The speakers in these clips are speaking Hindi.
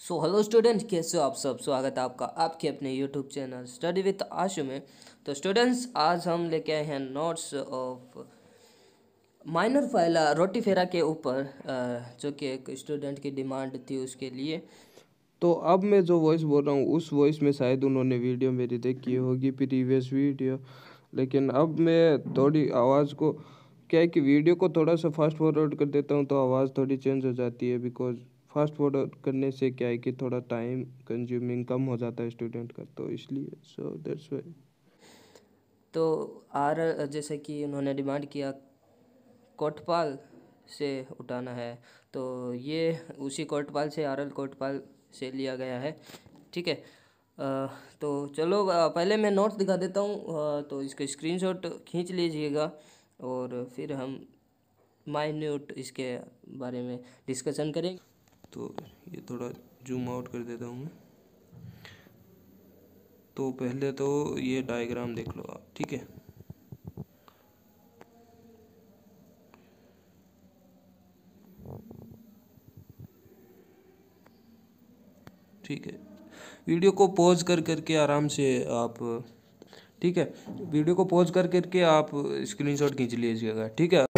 सो हेलो स्टूडेंट, कैसे हो आप सब। स्वागत है आपका आपके अपने YouTube channel study with Ashu में। तो स्टूडेंट्स, आज हम लेके आए हैं notes of minor phyla Rotifera के ऊपर, जो कि एक स्टूडेंट की डिमांड थी उसके लिए। तो अब मैं जो वॉइस बोल रहा हूँ उस वॉइस में शायद उन्होंने वीडियो मेरी देखी होगी, प्रीवियस वीडियो। लेकिन अब मैं थोड़ी आवाज़ को क्या है कि वीडियो को थोड़ा सा फास्ट फॉरवर्ड कर देता हूँ तो आवाज़ थोड़ी चेंज हो जाती है। बिकॉज फास्ट फॉरवर्ड करने से क्या है कि थोड़ा टाइम कंज्यूमिंग कम हो जाता है स्टूडेंट का, तो इसलिए सो दैट्स वाई। तो जैसे कि उन्होंने डिमांड किया कोटपाल से उठाना है, तो ये उसी कोटपाल से आरएल कोटपाल से लिया गया है। ठीक है। तो चलो, पहले मैं नोट्स दिखा देता हूँ। तो इसका स्क्रीनशॉट खींच लीजिएगा और फिर हम माइन्यूट इसके बारे में डिस्कशन करेंगे। तो ये थोड़ा जूम आउट कर देता हूँ मैं। तो पहले तो ये डायग्राम देख लो आप, ठीक है। ठीक है, वीडियो को पॉज कर करके आराम से आप, ठीक है, वीडियो को पॉज कर करके आप स्क्रीनशॉट खींच लीजिएगा, ठीक है।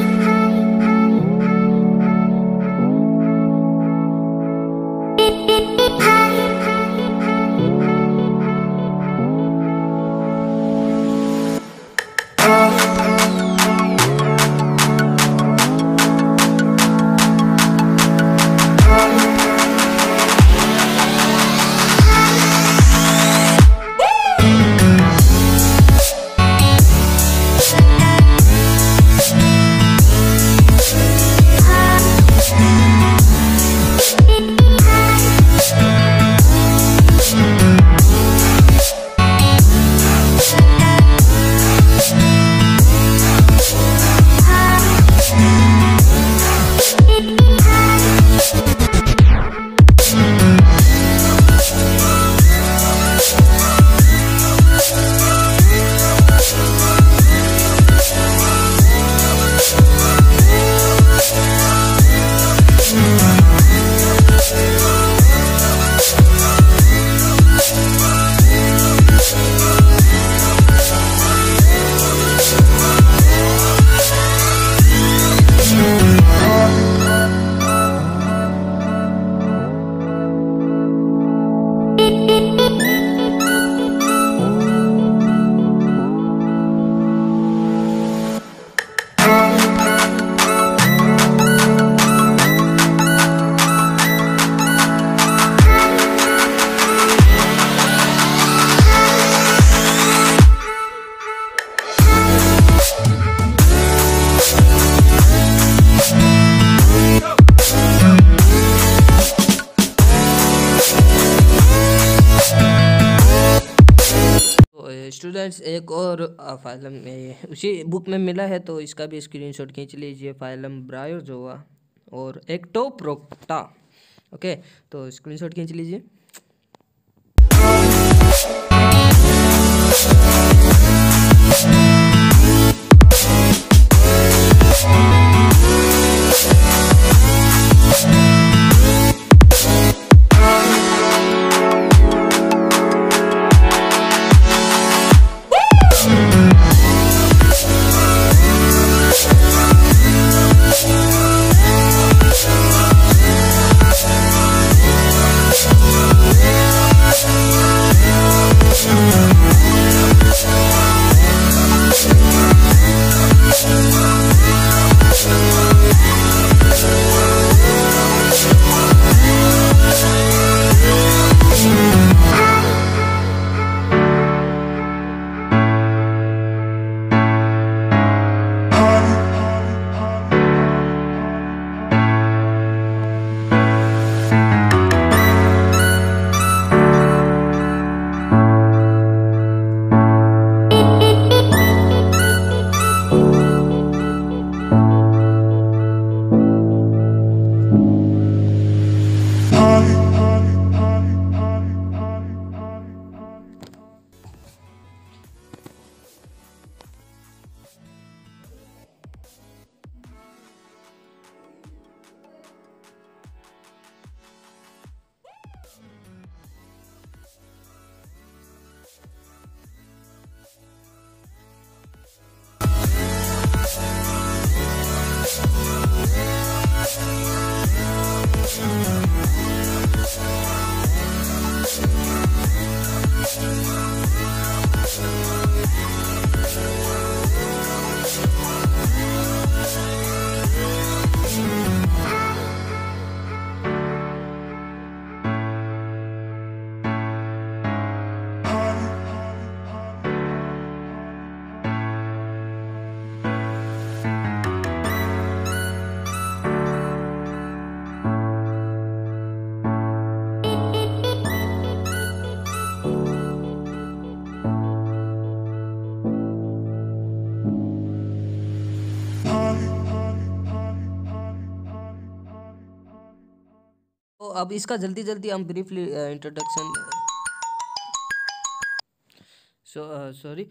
स्टूडेंट्स, एक और फाइलम में उसी बुक में मिला है, तो इसका भी स्क्रीनशॉट खींच लीजिए। फाइलम ब्रायोजोआ और एक्टोप्रोक्टा। ओके, तो स्क्रीनशॉट खींच लीजिए। अब इसका जल्दी जल्दी हम ब्रीफली इंट्रोडक्शन सॉरी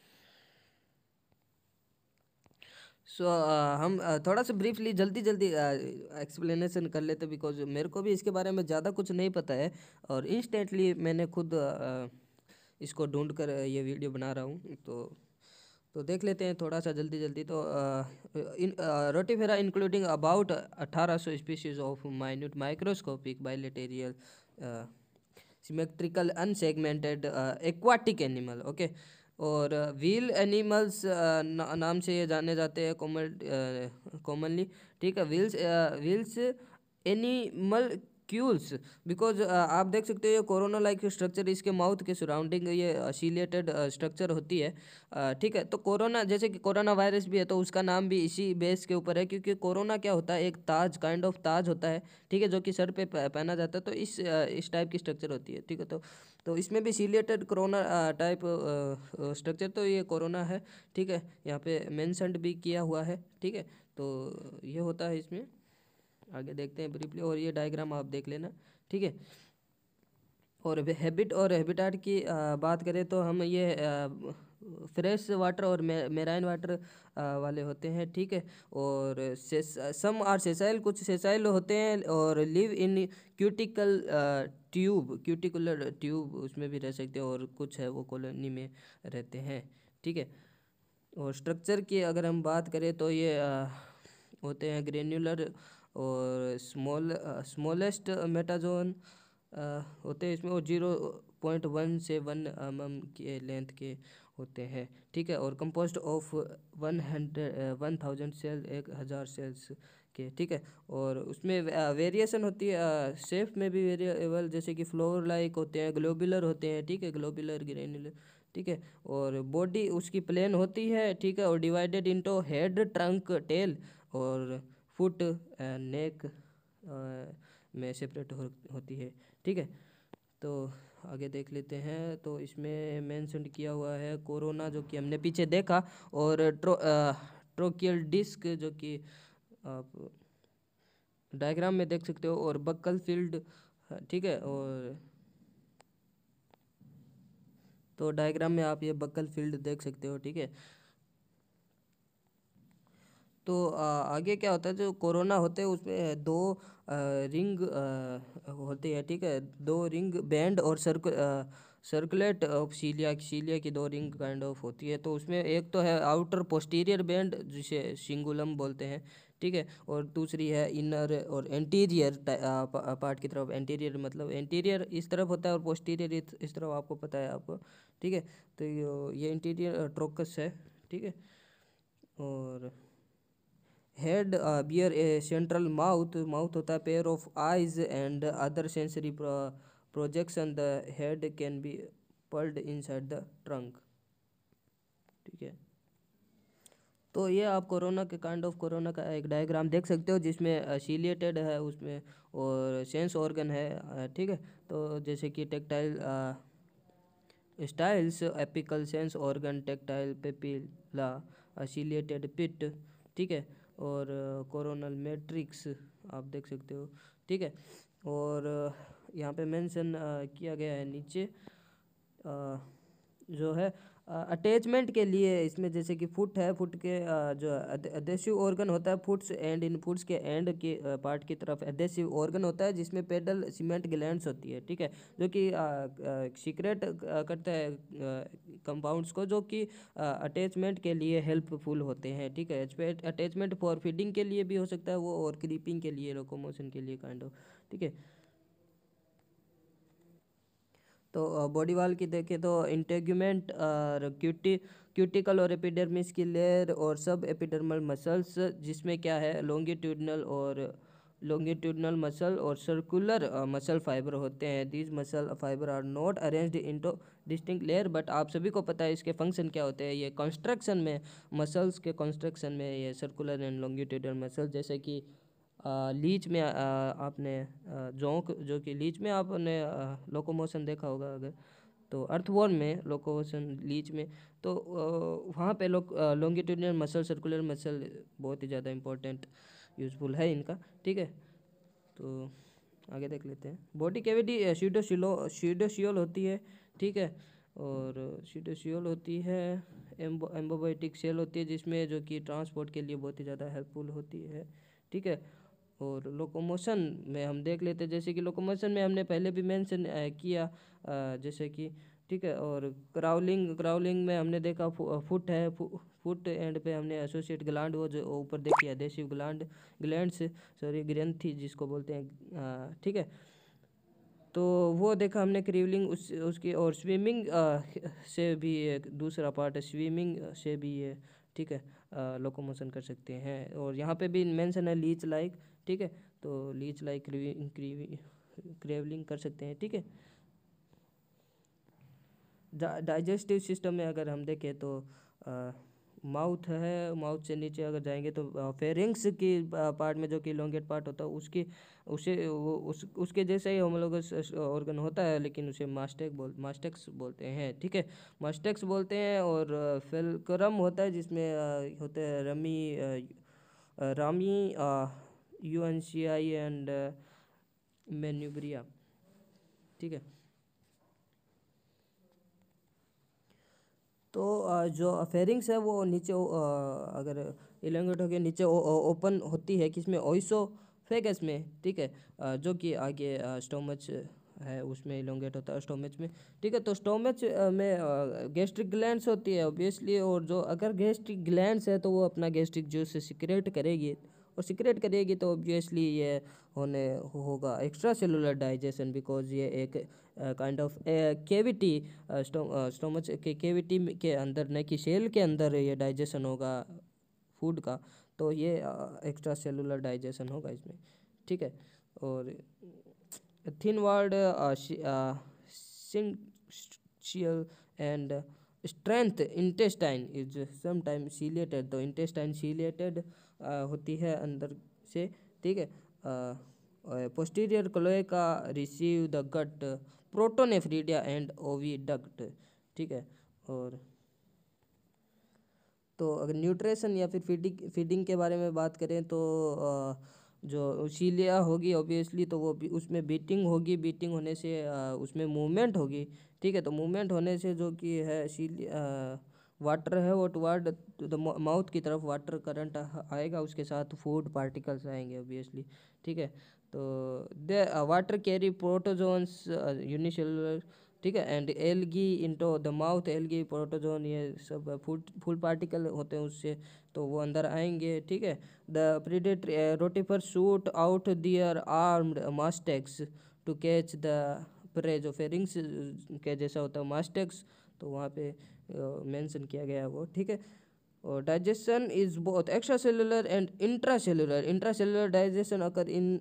सो हम थोड़ा सा ब्रीफली जल्दी जल्दी एक्सप्लेनेशन कर लेते, बिकॉज मेरे को भी इसके बारे में ज़्यादा कुछ नहीं पता है और इंस्टेंटली मैंने खुद इसको ढूंढ कर ये वीडियो बना रहा हूँ। तो देख लेते हैं थोड़ा सा जल्दी जल्दी। तो Rotifera including about 1800 species of minute microscopic bilaterally symmetrical unsegmented aquatic animal, okay. और व्हील एनिमल्स नाम से ये जाने जाते हैं कॉमनली, ठीक है। व्हील्स एनिमल क्यूल्स, बिकॉज आप देख सकते हो ये कोरोना लाइक स्ट्रक्चर, इसके माउथ के सराउंडिंग ये सिलेटेड स्ट्रक्चर होती है, ठीक है। तो कोरोना, जैसे कि कोरोना वायरस भी है तो उसका नाम भी इसी बेस के ऊपर है, क्योंकि कोरोना क्या होता है, एक ताज काइंड ऑफ ताज होता है, ठीक है, जो कि सर पे पहना जाता है। तो इस टाइप की स्ट्रक्चर होती है, ठीक है। तो इसमें भी सिलेटेड कोरोना टाइप स्ट्रक्चर, तो ये कोरोना है, ठीक है। यहाँ पे मेंशन्ड भी किया हुआ है, ठीक है। तो ये होता है इसमें। आगे देखते हैं ब्रीफली, और ये डायग्राम आप देख लेना, ठीक है। और हैबिट और हैबिटाट की बात करें तो हम ये फ्रेश वाटर और मेराइन वाटर वाले होते हैं, ठीक है। और सम आर सेसाइल, कुछ सेसाइल होते हैं और लिव इन क्यूटिकुलर ट्यूब उसमें भी रह सकते हैं, और कुछ है वो कॉलोनी में रहते हैं, ठीक है। और स्ट्रक्चर की अगर हम बात करें तो ये होते हैं ग्रेन्युलर और स्मॉलेस्ट मेटाजोन होते हैं इसमें, और 0.1 से 1 mm के लेंथ के होते हैं, ठीक है। और कंपोस्ट ऑफ 1000 सेल, 1000 सेल्स के, ठीक है। और उसमें वेरिएशन होती है, शेप में भी वेरिएबल, जैसे कि फ्लोर लाइक होते हैं, ग्लोबुलर होते हैं, ठीक है, ग्लोबुलर ग्रेन्युलर, ठीक है। और बॉडी उसकी प्लेन होती है, ठीक है, और divided into head, trunk, tail और फुट एंड नेक में सेपरेट होती है, ठीक है। तो आगे देख लेते हैं। तो इसमें मेंशन किया हुआ है कोरोना, जो कि हमने पीछे देखा, और ट्रोकियल डिस्क, जो कि आप डायग्राम में देख सकते हो, और बक्कल फील्ड, ठीक है। और तो डायग्राम में आप ये बक्कल फील्ड देख सकते हो, ठीक है। तो आगे क्या होता है, जो कोरोना होते हैं उसमें दो रिंग होती है, ठीक है, दो रिंग बैंड और सर्कुलेट ऑफ सीलिया की दो रिंग काइंड ऑफ होती है। तो उसमें एक तो है आउटर पोस्टीरियर बैंड, जिसे सिंगुलम बोलते हैं, ठीक है। और दूसरी है इनर और एंटीरियर पार्ट की तरफ। एंटीरियर मतलब एंटीरियर इस तरफ होता है और पोस्टीरियर इस तरफ, आपको पता है आपको, ठीक है। तो ये इंटीरियर ट्रोकस है, ठीक है। और head bear a central mouth होता है, pair of eyes and other sensory projection, the head can be pulled inside the trunk, ठीक है। तो ये आप कोरोना के काइंड ऑफ कोरोना का एक डायग्राम देख सकते हो, जिसमें सीलिएटेड है उसमें, और सेंस ऑर्गन है, ठीक है। तो जैसे कि tactile styles, apical sense organ, tactile papilla, ciliated pit, ठीक है। और कोरोनल मैट्रिक्स आप देख सकते हो, ठीक है। और यहाँ पे मेंशन किया गया है नीचे जो है अटैचमेंट के लिए, इसमें जैसे कि फुट है, फुट के जो एडेसिव ऑर्गन होता है, फुट्स एंड इन फुट्स के एंड के पार्ट की तरफ एडेसिव ऑर्गन होता है, जिसमें पेडल सीमेंट ग्लैंड्स होती है, ठीक है, जो कि सीक्रेट करता है कंपाउंड्स को, जो कि अटैचमेंट के लिए हेल्पफुल होते हैं, ठीक है। अटैचमेंट फॉर फीडिंग के लिए भी हो सकता है वो, और क्रीपिंग के लिए, लोकोमोशन के लिए काइंड ऑफ, ठीक है। तो बॉडी वाल की देखें तो इंटेग्यूमेंट और क्यूटिकल और एपिडर्मिस की लेयर और सब एपिडर्मल मसल्स, जिसमें क्या है लॉन्गिट्यूडनल मसल और सर्कुलर मसल फाइबर होते हैं। These muscle fibre are not arranged into distinct layer, but आप सभी को पता है इसके फंक्शन क्या होते हैं। ये कंस्ट्रक्शन में, मसल्स के कंस्ट्रक्शन में, ये सर्कुलर एंड लॉन्गिट्यूडनल मसल, जैसे कि लीच में आपने जोंक, जो कि लीच में आपने लोकोमोशन देखा होगा अगर, तो अर्थवॉर्म में लोकोमोशन, लीच में, तो वहाँ पे लॉन्गिट्यूडिनल मसल, सर्कुलर मसल बहुत ही ज़्यादा इंपॉर्टेंट यूजफुल है इनका, ठीक है। तो आगे देख लेते हैं। बॉडी कैविटी सीडोशियल होती है, ठीक है, और सीडोशियल होती है, एम्बोबाइटिक सेल होती है जिसमें जो कि ट्रांसपोर्ट के लिए बहुत ही ज़्यादा हेल्पफुल होती है, ठीक है। और लोकोमोशन में हम देख लेते हैं, जैसे कि लोकोमोशन में हमने पहले भी मेंशन किया, जैसे कि, ठीक है। और क्राउलिंग में हमने देखा फुट है, फुट एंड पे हमने एसोसिएट ग्लैंड, वो जो ऊपर देखी एडेसिव ग्लैंड्स, सॉरी ग्रंथि जिसको बोलते हैं, ठीक है। तो वो देखा हमने क्रीवलिंग उसकी। और स्विमिंग से भी एक दूसरा पार्ट है, स्विमिंग से भी ये, ठीक है, लोकोमोशन कर सकते हैं। और यहाँ पे भी मेंशन है लीच लाइक, ठीक है, तो लीच लाइक क्रेवलिंग कर सकते हैं, ठीक है। डाइजेस्टिव सिस्टम में अगर हम देखें तो माउथ है, माउथ से नीचे अगर जाएंगे तो फेरिंग्स की पार्ट में जो कि इलोंगेट पार्ट होता है उसके जैसा ही होमोलोगस ऑर्गन होता है, लेकिन उसे मास्टेक्स बोलते हैं, ठीक है, मास्टेक्स बोलते हैं। और फेल्क्रम होता है जिसमें होते हैं रामी, यूएनसीआई एंड मेन्यूब्रिया, ठीक है। तो जो फेरिंग्स है वो नीचे अगर इलोंगेट होकर नीचे ओपन होती है किसमें, ओइसोफेगस में, ठीक है, जो कि आगे स्टोमच है उसमें इलोंगेट होता है स्टोमच में, ठीक है। तो स्टोमच में गैस्ट्रिक ग्लैंड्स होती है ऑब्वियसली, और जो अगर गैस्ट्रिक ग्लैंड्स है तो वो अपना गैस्ट्रिक जूस से सिक्रेट करेगी, और सिक्रेट करेगी तो ऑब्वियसली ये होगा एक्स्ट्रा सेलुलर डाइजेशन, बिकॉज ये एक काइंड ऑफ केविटी, स्टोमच के केविटी के अंदर, न कि सेल के अंदर ये डाइजेशन होगा फूड का, तो ये एक्स्ट्रा सेलुलर डाइजेशन होगा इसमें, ठीक है। और thin word syncytial and strength intestine is sometime ciliated, तो इंटेस्टाइन सीलिएटेड होती है अंदर से, ठीक है। Posterior cloaca receive the gut protonephridia and oviduct, ठीक है। और तो अगर न्यूट्रिशन या फिर फीडिंग के बारे में बात करें तो जो सीलिया होगी ऑब्वियसली, तो वो उसमें बीटिंग होगी, बीटिंग होने से उसमें मूवमेंट होगी, ठीक है। तो मूवमेंट होने से जो कि है वाटर है वो टुवर्ड द माउथ की तरफ वाटर करंट आएगा, उसके साथ फूड पार्टिकल्स आएंगे ऑब्वियसली, ठीक है। तो the water carry protozoans unicellular, ठीक है, and algae into the mouth, algae protozoan ये सब फूड पार्टिकल होते हैं उससे, तो वो अंदर आएंगे, ठीक है। The predatory rotifer shoot out their armed mastax to catch the prey, जो फेरिंग्स के जैसा होता है मास्टेक्स, तो वहाँ पे मेंशन किया गया है वो, ठीक है। और digestion is both extracellular and intracellular digestion occur in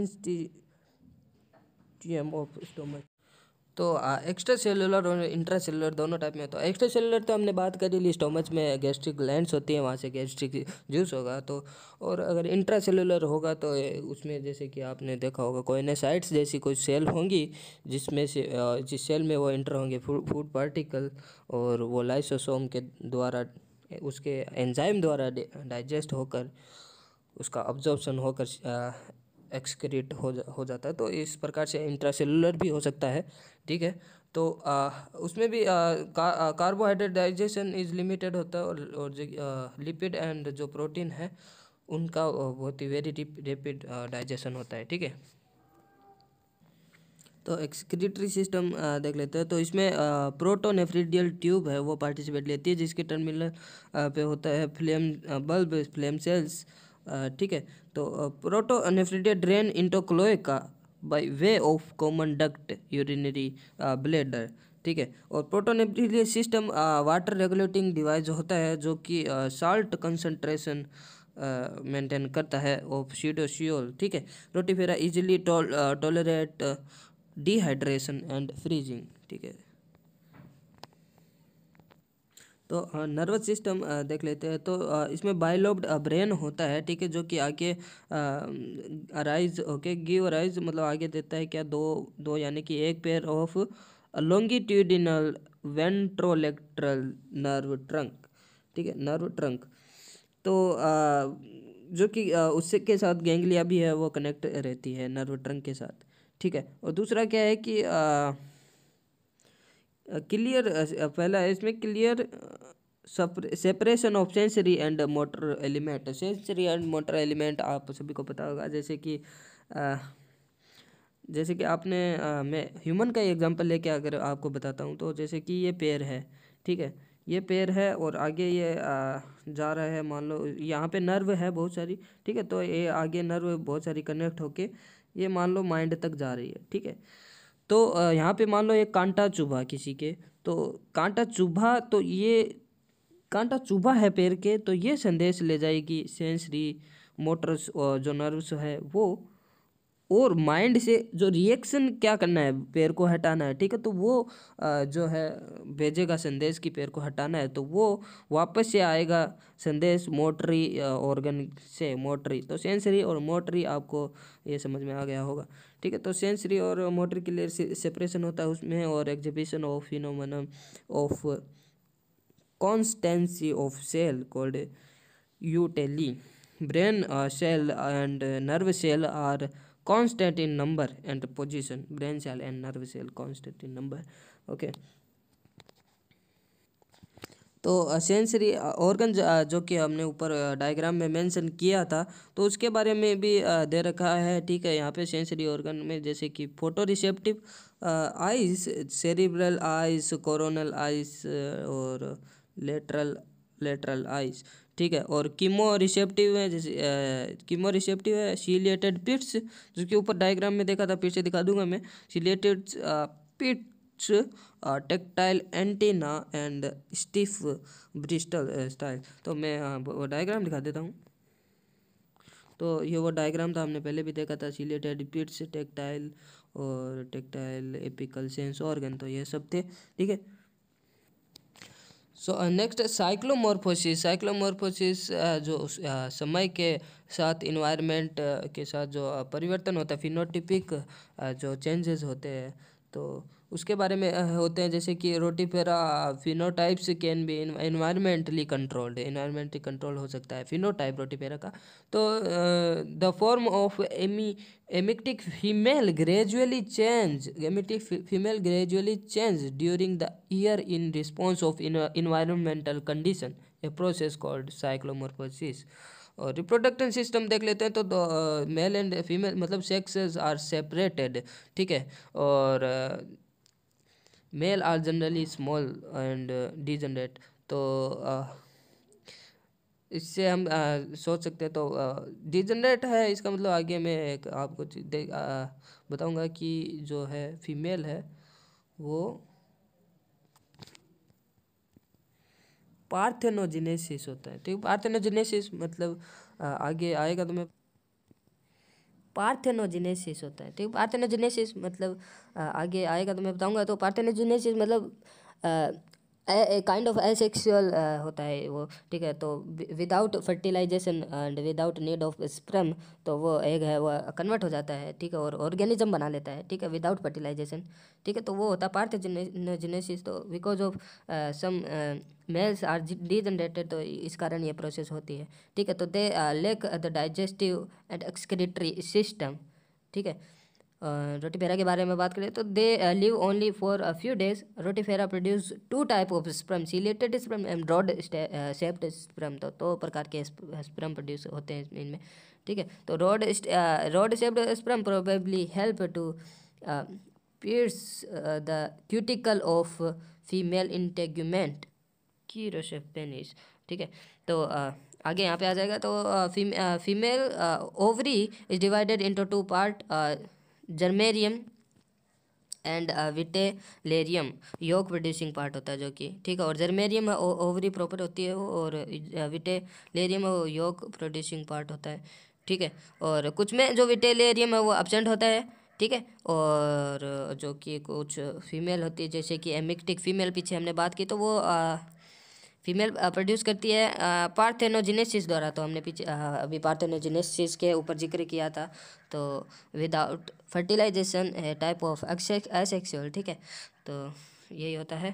syncytium of stomach. तो एक्स्ट्रा सेलुलर और इंट्रा सेलुलर दोनों टाइप में। तो एक्स्ट्रा सेलुलर तो हमने बात कर ली, स्टोमच में गैस्ट्रिक ग्लैंड्स होती हैं, वहाँ से गैस्ट्रिक जूस होगा। तो और अगर इंट्रा सेलुलर होगा तो उसमें जैसे कि आपने देखा होगा कोइनेसाइट्स जैसी कोई सेल होंगी, जिसमें से जिस सेल में वो इंटर होंगे फूड पार्टिकल, और वो लाइसोसोम के द्वारा, उसके एंजाइम द्वारा डाइजेस्ट होकर उसका अब्जॉर्प्शन होकर एक्सक्रीट हो जाता है। तो इस प्रकार से इंट्रासेलुलर भी हो सकता है, ठीक है। तो उसमें भी कार्बोहाइड्रेट डाइजेशन इज लिमिटेड होता है, और जो लिपिड एंड जो प्रोटीन है उनका बहुत ही वेरी रैपिड डाइजेशन होता है, ठीक है। तो एक्सक्रीटरी सिस्टम देख लेते हैं। तो इसमें प्रोटोनेफ्रिडियल ट्यूब है वो पार्टिसिपेट लेती है, जिसके टर्मिनल पे होता है फ्लेम सेल्स, ठीक है। तो protonephridial drain into cloaca by way of common duct urinary bladder, ठीक है। और protonephridial system water regulating device होता है, जो कि साल्ट कंसंट्रेशन मेंटेन करता है ऑफ सीडोशियोल, ठीक है। Rotifera easily tolerate dehydration and freezing, ठीक है। तो नर्वस सिस्टम देख लेते हैं। तो इसमें बाइलोब्ड ब्रेन होता है, ठीक है, जो कि आगे अराइज ओके गिव अराइज मतलब आगे देता है क्या, दो यानी कि एक pair of longitudinal ventrolateral nerve trunk, ठीक है, नर्व ट्रंक। तो जो कि उससे के साथ गैंग्लिया भी है वो कनेक्ट रहती है नर्व ट्रंक के साथ, ठीक है। और दूसरा क्या है कि क्लियर, पहला है इसमें clear separation of sensory and motor element. Sensory and motor element आप सभी को पता होगा, जैसे कि आपने मैं ह्यूमन का एग्जांपल लेके अगर आपको बताता हूँ, तो जैसे कि ये पैर है, ठीक है, ये पैर है और आगे ये जा रहा है, मान लो यहाँ पे नर्व है बहुत सारी, ठीक है, तो ये आगे नर्व बहुत सारी कनेक्ट होके ये मान लो माइंड तक जा रही है, ठीक है। तो यहाँ पे मान लो एक कांटा चुभा किसी के, तो कांटा चुभा, तो ये कांटा चुभा है पैर के, तो ये संदेश ले जाएगी सेंसरी मोटर्स और जो नर्व्स है वो, और माइंड से जो रिएक्शन क्या करना है, पैर को हटाना है, ठीक है, तो वो जो है भेजेगा संदेश कि पैर को हटाना है, तो वो वापस से आएगा संदेश मोटरी ऑर्गन से, मोटरी, तो सेंसरी और मोटरी आपको ये समझ में आ गया होगा, ठीक है। तो सेंसरी और मोटरी क्लियर सेपरेशन होता है उसमें, और exhibition of phenomena of constancy of cell called uteli. Brain cell and nerve cell are constant in number and position. Brain cell and nerve cell constant in number. Okay. तो सेंसरी ऑर्गन जो कि हमने ऊपर डायग्राम में मेंशन किया था, तो उसके बारे में भी दे रखा है, ठीक है। यहाँ पे सेंसरी ऑर्गन में जैसे कि photoreceptive eyes, cerebral eyes, coronal eyes और लेटरल आइज, ठीक है। और कीमो रिसेप्टिव है, जैसे कीमो रिसेप्टिव है सीलिएटेड पिट्स, जिसके ऊपर डायग्राम में देखा था, फिर से दिखा दूंगा मैं। Ciliated pits, tactile antenna and stiff bristle style. तो मैं वो डायग्राम दिखा देता हूँ। तो ये वो डायग्राम था, हमने पहले भी देखा था, सीलिएटेड पिट्स, टेक्टाइल और टेक्टाइल एपिकल सेंस ऑर्गन, तो ये सब थे, ठीक है। So next साइक्लोमॉर्फोसिस। साइक्लोमॉर्फोसिस जो समय के साथ इन्वायरमेंट के साथ जो परिवर्तन होता है, फिनोटिपिक जो चेंजेस होते हैं, तो उसके बारे में होते हैं, जैसे कि Rotifera phenotypes can be environmentally controlled, environmentally control हो सकता है फिनोटाइप रोटिफेरा का। तो the form of amictic female gradually change, amictic female gradually change during the year in response of environmental condition, a process called cyclomorphosis. और रिप्रोडक्टिव सिस्टम देख लेते हैं, तो मेल एंड फीमेल मतलब सेक्सेस आर सेपरेटेड, ठीक है। और male are generally small and degenerate. तो इससे हम सोच सकते हैं, तो डिजेनरेट है इसका मतलब, आगे मैं एक आपको बताऊंगा कि जो है फीमेल है वो पार्थेनोजेनेसिस होता है, ठीक। पार्थेनोजेनेसिस मतलब आगे आएगा तो मैं, पार्थेनोजेनेसिस होता है, ठीक। पार्थेनोजेनेसिस मतलब आगे आएगा तो मैं बताऊंगा। तो पार्थेनोजेनेसिस मतलब काइंड ऑफ एसेक्सुअल होता है वो, ठीक है। तो without fertilisation and without need of sperm, तो वो एग है वो कन्वर्ट हो जाता है, ठीक है, और ऑर्गेनिज्म बना लेता है, ठीक है, विदाउट फर्टिलाइजेशन, ठीक है। तो वो होता है पार्थेनोजेनेसिस। तो because of some males are degenerated, तो इस कारण ये प्रोसेस होती है, ठीक है। तो they lack the digestive and excretory system, ठीक है। रोटिफेरा के बारे में बात करें तो they live only for a few days. Rotifera produce two type of sperm, ciliated sperm and rod shaped sperm. तो दो प्रकार के स्पर्म प्रोड्यूस होते हैं इनमें, ठीक है। तो rod shaped sperm probably help to pierce the cuticle of female integument की रोशेफ पेनिस, ठीक है। तो आगे यहाँ पे आ जाएगा। तो female ovary is divided into two part, germarium and vitellarium yolk producing part होता है जो कि, ठीक है। और जर्मेरियम ओवरी प्रॉपर होती है वो, और विटेलेरियम योग प्रोड्यूसिंग पार्ट होता है, ठीक है। और कुछ में जो विटेलेरियम है वो एब्सेंट होता है, ठीक है। और जो कि कुछ फीमेल होती है, जैसे कि एमिक्टिक फीमेल पीछे हमने बात की, तो वो फीमेल प्रोड्यूस करती है पार्थेनोजेनेसिस द्वारा। तो हमने पीछे अभी पार्थेनोजेनेसिस के ऊपर जिक्र किया था। तो विदाउट फर्टिलाइजेशन है टाइप ऑफ एसेक्सुअल, ठीक है। तो यही होता है।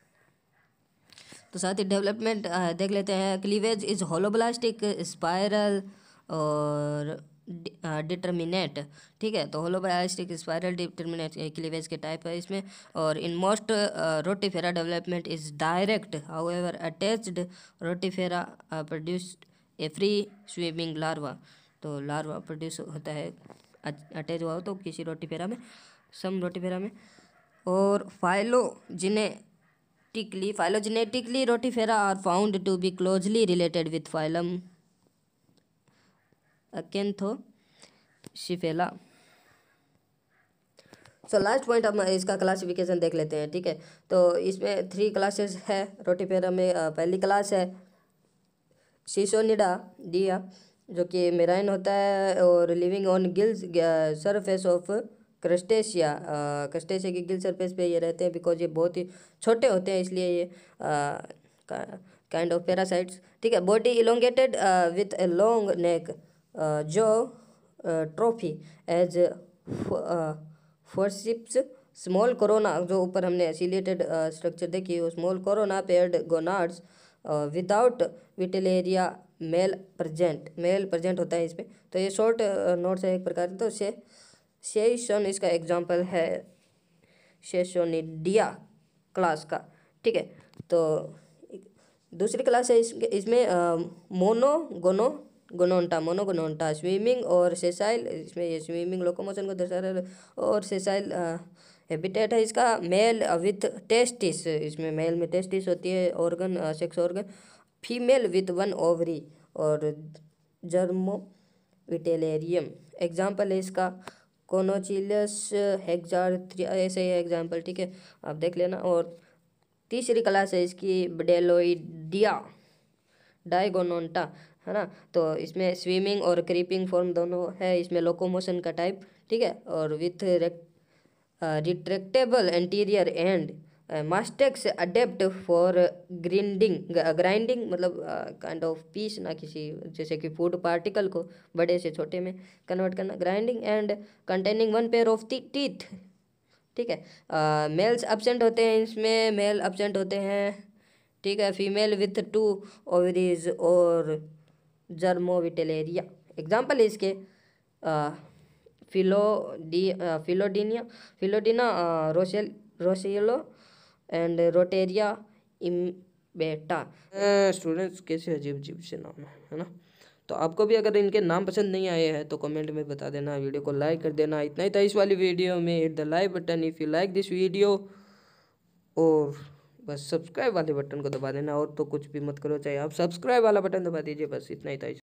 तो साथ ही डेवलपमेंट देख लेते हैं। क्लीवेज इज होलोब्लास्टिक, स्पाइरल और डिटर्मिनेट, ठीक है। तो होलोबाइस्टिक स्पाइरल डिटर्मिनेट क्लीवेज के टाइप है इसमें। और in most Rotifera development is direct, however attached Rotifera produced a free swimming larva. तो लार्वा प्रोड्यूस होता है अटैच हुआ हो तो किसी रोटिफेरा में, सम रोटिफेरा में। और phylogenetically Rotifera are found to be closely related with phylum Acanthocephala. So last point हम इसका क्लासिफिकेशन देख लेते हैं, ठीक है। तो इसमें 3 क्लासेस है रोटिफेरा में। पहली क्लास है सिसोनिडा डिया, जो कि मेराइन होता है और living on gills surface of Crustacea की गिल सरफेस पे ये रहते हैं, बिकॉज ये बहुत ही छोटे होते हैं, इसलिए ये काइंड ऑफ पैरासाइट्स, ठीक है। Body elongated with a long neck, जो trophi as forceps small corona, जो ऊपर हमने सिलेटेड स्ट्रक्चर देखी, वो small corona paired gonads without vitellaria male present होता है इसमें। तो ये शॉर्ट नोट्स है एक प्रकार से। तो सेशोन इसका एग्जांपल है सेशोनिडिया क्लास का, ठीक है। तो दूसरी क्लास है इसमें मोनोगोनोंटा स्विमिंग और सेसाइल, इसमें ये स्विमिंग लोकोमोशन को दर्शा रहा है। और सेसाइल हैबिटेट है इसका मेल विथ टेस्टिस, इसमें मेल में टेस्टिस होती है organ, sex organ. Female with 1 ovary और जर्मोविटेलेरियम। एग्जाम्पल है इसका कोनोचिलस हेक्सार्थ्रिया, ऐसे ही एग्जाम्पल, ठीक है, आप देख लेना। और तीसरी क्लास है इसकी बडेलोइडिया डाइगोनोंटा, है ना। तो इसमें स्विमिंग और क्रीपिंग फॉर्म दोनों है इसमें, लोकोमोशन का टाइप, ठीक है। और with retractable anterior end mastax adapt for grinding मतलब काइंड ऑफ पीस ना, किसी जैसे कि फूड पार्टिकल को बड़े से छोटे में कन्वर्ट करना, grinding and containing 1 pair of teeth, ठीक है। मेल्स एब्सेंट होते हैं इसमें, मेल एब्सेंट होते हैं, ठीक है। फीमेल विथ 2 ओवरीज और जर्मोविटेलेरिया। एग्जाम्पल है इसके फिलोडिना रोसेलो एंड रोटेरिया इम्बेटा। स्टूडेंट्स कैसे अजीब अजीब से नाम है ना। तो आपको भी अगर इनके नाम पसंद नहीं आए हैं तो कमेंट में बता देना, वीडियो को लाइक कर देना। इतना ही था इस वाली वीडियो में। Hit the like button if you like this video, और बस सब्सक्राइब वाले बटन को दबा देना, और तो कुछ भी मत करो, चाहे आप सब्सक्राइब वाला बटन दबा दीजिए, बस इतना ही था।